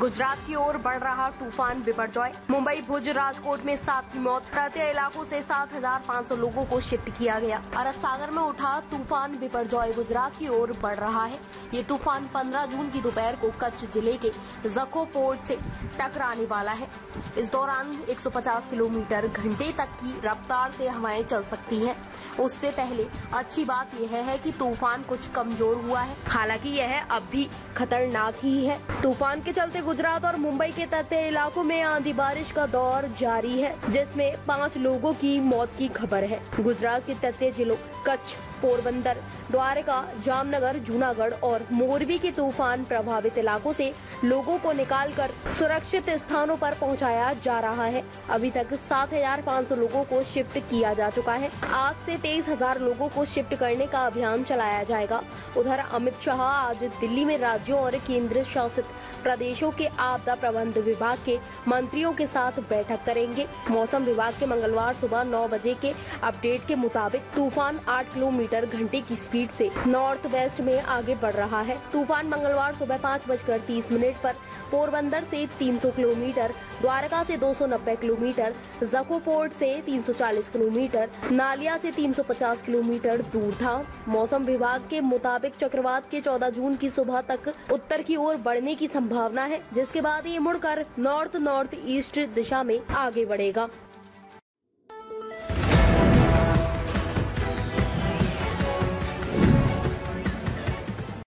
गुजरात की ओर बढ़ रहा तूफान बिपरजॉय। मुंबई, भुज, राजकोट में 7 की मौत। तटीय इलाकों से 7,500 लोगों को शिफ्ट किया गया। अरब सागर में उठा तूफान बिपरजॉय गुजरात की ओर बढ़ रहा है। ये तूफान 15 जून की दोपहर को कच्छ जिले के जखो पोर्ट से टकराने वाला है। इस दौरान 150 किलोमीटर घंटे तक की रफ्तार से हवाएं चल सकती हैं। उससे पहले अच्छी बात यह है कि तूफान कुछ कमजोर हुआ है, हालांकि यह अब भी खतरनाक ही है। तूफान के चलते गुजरात और मुंबई के तटीय इलाकों में आंधी बारिश का दौर जारी है, जिसमें 5 लोगों की मौत की खबर है। गुजरात के तटीय जिलों कच्छ, पोरबंदर, द्वारका, जामनगर, जूनागढ़ और मोरबी के तूफान प्रभावित इलाकों से लोगों को निकालकर सुरक्षित स्थानों पर पहुंचाया जा रहा है। अभी तक 7,500 लोगों को शिफ्ट किया जा चुका है। आज से 23,000 लोगों को शिफ्ट करने का अभियान चलाया जाएगा। उधर अमित शाह आज दिल्ली में राज्यों और केंद्र शासित प्रदेशों के आपदा प्रबंध विभाग के मंत्रियों के साथ बैठक करेंगे। मौसम विभाग के मंगलवार सुबह 9 बजे के अपडेट के मुताबिक तूफान 8 किलोमीटर घंटे की स्पीड से नॉर्थ वेस्ट में आगे बढ़ रहा है। तूफान मंगलवार सुबह 5:30 पर पोरबंदर से 300 किलोमीटर, द्वारका से 290 किलोमीटर, जखो पोर्ट से 340 किलोमीटर, नालिया से 350 किलोमीटर दूर था। मौसम विभाग के मुताबिक चक्रवात के 14 जून की सुबह तक उत्तर की ओर बढ़ने की संभावना है, जिसके बाद ये मुड़कर नॉर्थ ईस्ट दिशा में आगे बढ़ेगा।